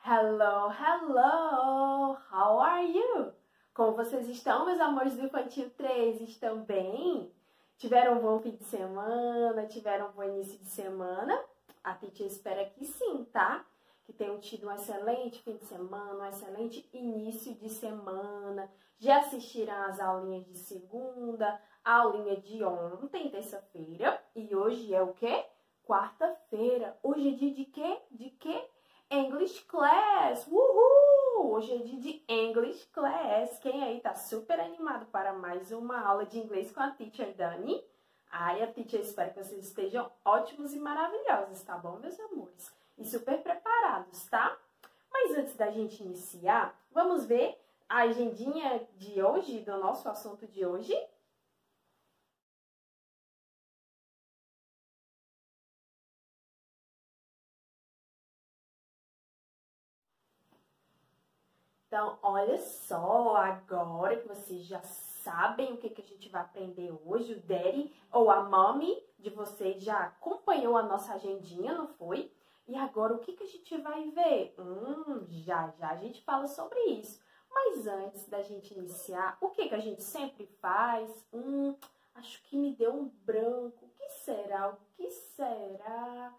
Hello, hello! How are you? Como vocês estão, meus amores do Infantil 3? Estão bem? Tiveram um bom fim de semana? Tiveram um bom início de semana? A teacher espera que sim, tá? Que tenham tido um excelente fim de semana, um excelente início de semana. Já assistiram às aulinhas de segunda, a aulinha de ontem, terça-feira. E hoje é o quê? Quarta-feira. Hoje é dia de quê? De quê? English Class! Uhul! Hoje é dia de English Class. Quem aí tá super animado para mais uma aula de inglês com a Teacher Dani? Ai, a Teacher espera que vocês estejam ótimos e maravilhosos, tá bom, meus amores? E super preparados, tá? Mas antes da gente iniciar, vamos ver a agendinha de hoje, do nosso assunto de hoje? Então, olha só, agora que vocês já sabem o que a gente vai aprender hoje, o Daddy ou a Mommy de vocês já acompanhou a nossa agendinha, não foi? E agora, o que a gente vai ver? Já a gente fala sobre isso. Mas antes da gente iniciar, o que a gente sempre faz? Acho que me deu um branco. O que será? O que será?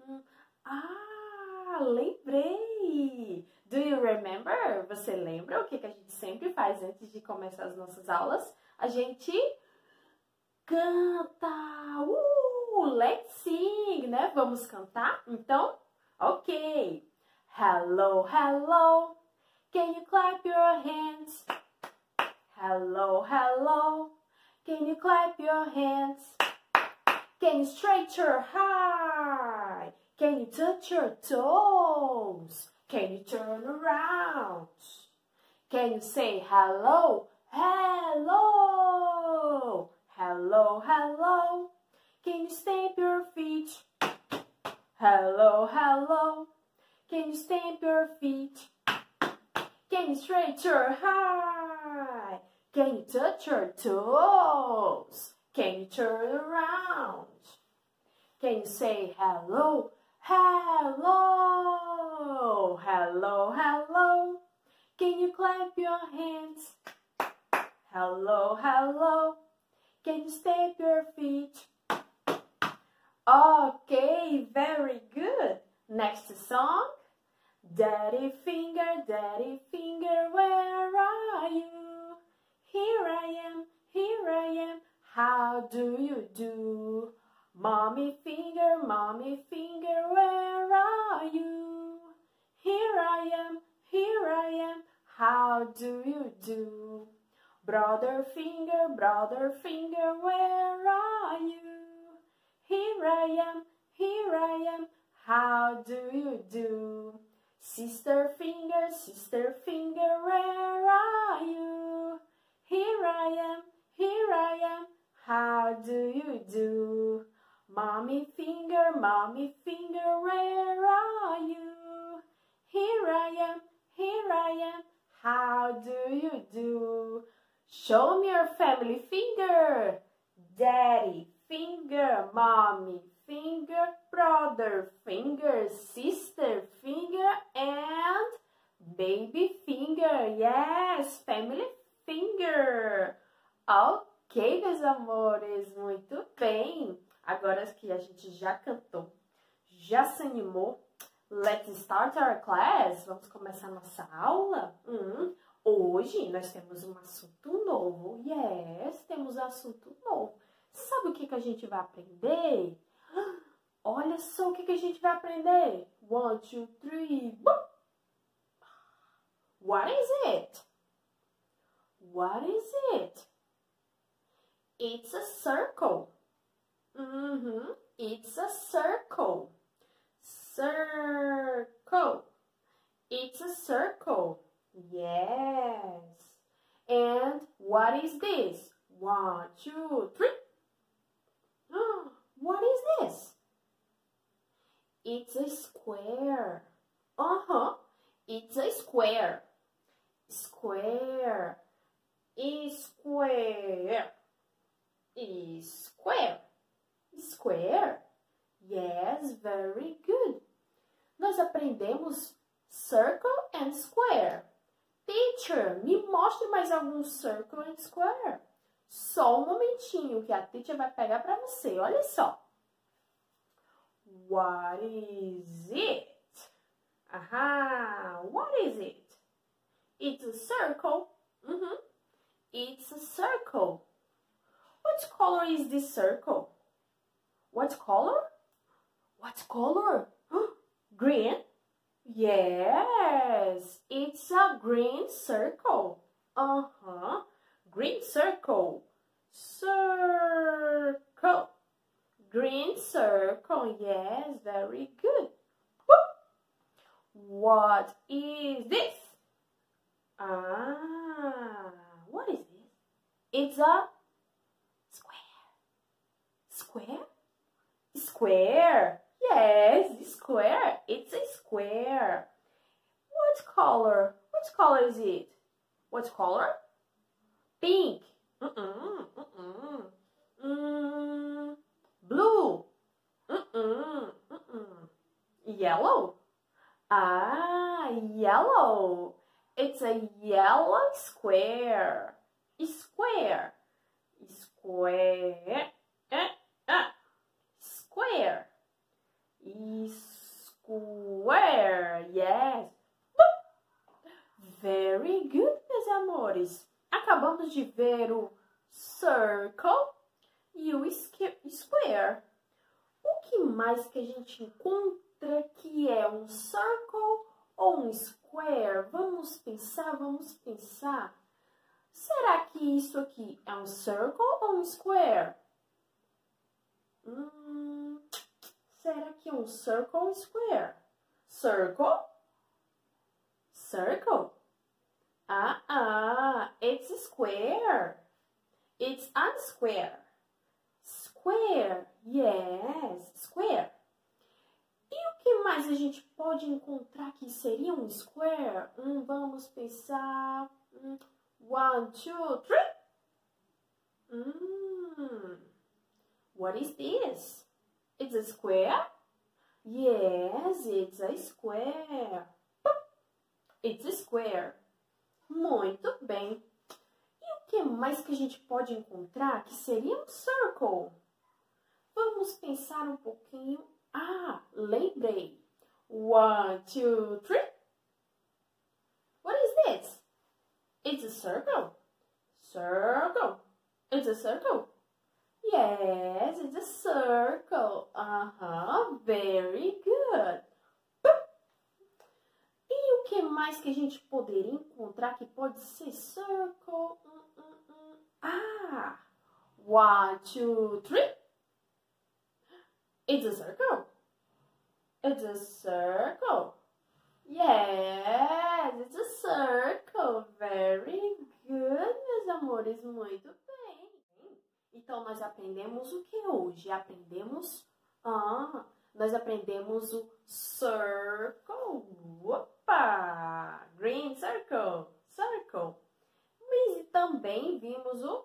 Lembrei! Do you remember? Você lembra o que a gente sempre faz antes de começar as nossas aulas? A gente canta! Let's sing, né? Vamos cantar? Então, ok. Hello, hello. Can you clap your hands? Hello, hello. Can you clap your hands? Can you stretch your high? Can you touch your toes? Can you turn around? Can you say hello? Hello! Hello, hello. Can you stamp your feet? Hello, hello. Can you stamp your feet? Can you stretch your high? Can you touch your toes? Can you turn around? Can you say hello? Hello! Hello, hello. Can you clap your hands? Hello, hello. Can you stamp your feet? Okay, very good. Next song. Daddy finger, where are you? Here I am, how do you do? Mommy finger, where are you? Here I am, how do you do? Brother finger, where are you? Here I am, how do you do? Sister finger, where are you? Here I am, how do you do? Mommy finger, where are you? Here I am, how do you do? Show me your family finger. Daddy finger, mommy finger, brother finger, sister finger, and baby finger. Yes, family finger. Ok, meus amores, muito bem. Agora que a gente já cantou, já se animou, let's start our class. Vamos começar a nossa aula? Hoje nós temos um assunto novo. Yes, temos um assunto novo. Sabe o que a gente vai aprender? Olha só o que a gente vai aprender. 1, 2, 3. What is it? What is it? It's a circle. It's a circle. Circle. It's a circle. Yes. And what is this? 1, 2, 3. What is this? It's a square. It's a square. Square. Square. Square. Square. Yes, very good. Nós aprendemos Circle and square. Teacher, me mostre mais algum circle and square. Só um momentinho que a teacher vai pegar para você. Olha só. What is it? Aha, what is it? It's a circle. It's a circle. What color is this circle? What color? What color? Green? Yes, it's a green circle. Green circle. Circle. Green circle. Yes, very good. What is this? What is this? It's a square. Square. Yes, square. It's a square. What color? What color is it? What color? Pink. Blue. Yellow. Yellow. It's a yellow square. Square. Square. Square. Square. Yes. Very good, meus amores. Acabamos de ver o circle e o square. O que mais que a gente encontra que é um circle ou um square? Vamos pensar, vamos pensar. Será que isso aqui é um circle ou um square? Será que é um circle ou um square? Circle? Circle? It's a square. It's a square. Square. Yes, square. E o que mais a gente pode encontrar que seria um square? Vamos pensar. 1, 2, 3. What is this? It's a square? Yes, it's a square. It's a square. Muito bem. E o que mais que a gente pode encontrar que seria um circle? Vamos pensar um pouquinho. Lembrei. 1, 2, 3. What is this? It's a circle. Circle. It's a circle. Yes, it's a circle. Very good. E o que mais que a gente poderia encontrar que pode ser circle? 1, 2, 3. It's a circle. It's a circle. Yes, it's a circle. Very good, meus amores. Muito bem. Então, nós aprendemos o que hoje? Nós aprendemos o circle. Opa! Green circle. Circle. Mas também vimos o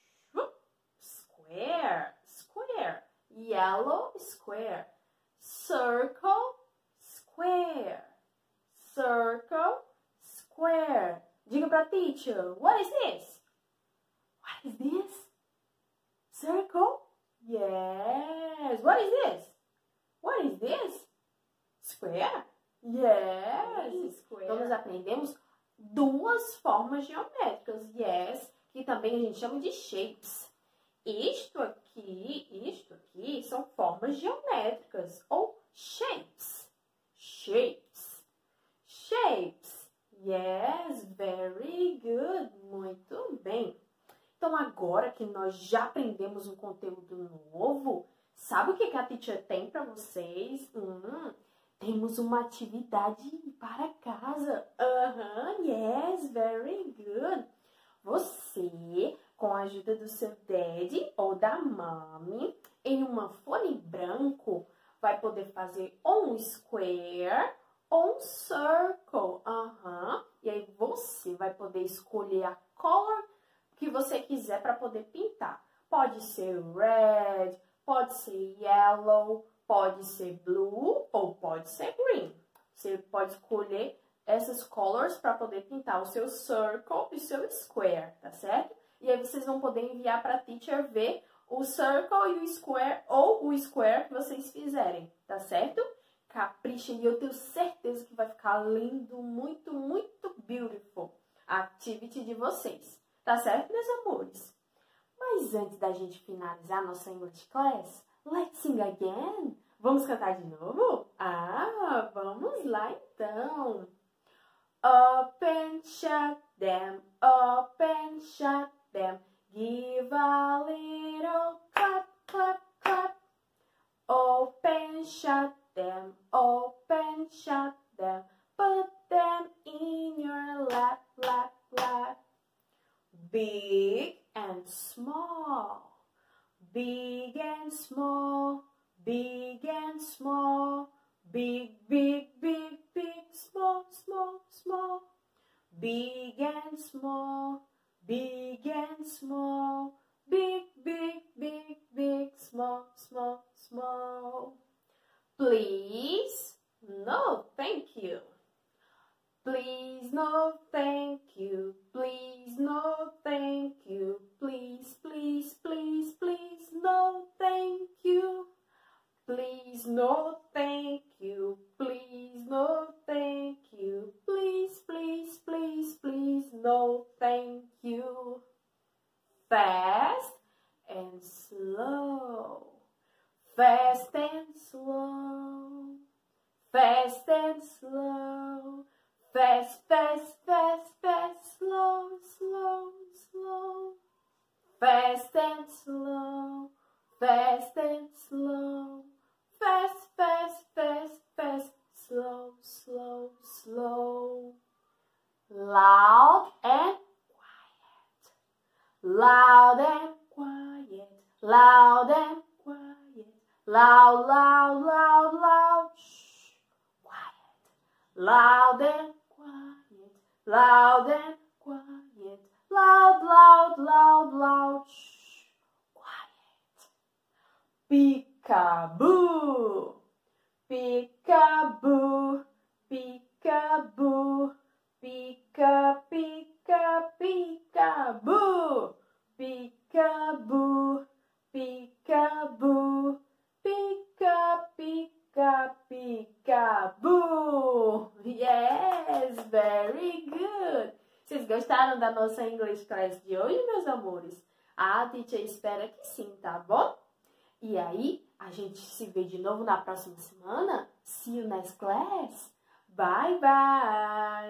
square. Square. Yellow square. Circle. Square. Circle. Square. Diga pra teacher. What is this? What is this? Circle? Yes. What is this? What is this? Square? Yes. Square. Então, nós aprendemos duas formas geométricas. Yes. Que também a gente chama de shapes. Isto aqui são formas geométricas. Ou shapes. Shapes. Shapes. Yes. Very good. Muito bem. Então, agora que nós já aprendemos um conteúdo novo, sabe o que a teacher tem para vocês? Temos uma atividade para casa. Yes, very good. Você, com a ajuda do seu daddy ou da mommy, em uma folha em branco, vai poder fazer ou um square ou um circle. E aí você vai poder escolher a cor que você quiser para poder pintar. Pode ser red, pode ser yellow, pode ser blue ou pode ser green. Você pode escolher essas colors para poder pintar o seu circle e o seu square, tá certo? E aí vocês vão poder enviar para a teacher ver o circle e o square, ou o square que vocês fizerem, tá certo? Caprichem e eu tenho certeza que vai ficar lindo, muito, muito beautiful a activity de vocês, tá certo, meus amores? Mas antes da gente finalizar nossa English class, let's sing again. Vamos cantar de novo? Ah, vamos lá então. Open, shut them, open, shut them. Give a little clap, clap, clap. Open, shut them, open, shut them. Put them in your lap, lap, lap. Big and small, big and small, big and small. Big, big, big, big, small, small, small. Big and small, big and small. Big, big, big, big, small, small, small. Please, no, thank you. Please, no, thank you. Please, no, thank you. Please, please, please, please, no, thank you. Please, no, thank you. Please, no, thank you. Please, please, please, please, no, thank you. Fast and slow. Fast and slow. Fast and slow. Fast, fast, fast, fast, slow, slow, slow. Fast and slow. Fast and slow. Fast, fast, fast, fast, slow, slow, slow. Loud and quiet. Loud and quiet. Loud and quiet. Loud, loud, loud, loud. Shh. Quiet. Loud and quiet. Loud and quiet. Loud, loud, loud, loud. Shh. Quiet. Peekaboo, peekaboo, peekaboo, peeka, peeka, peekaboo, peekaboo, peekaboo, peeka, peeka, peekaboo. Yes, very good. Vocês gostaram da nossa English class de hoje, meus amores? A teacher espera que sim, tá bom? E aí, a gente se vê de novo na próxima semana. See you next class. Bye, bye.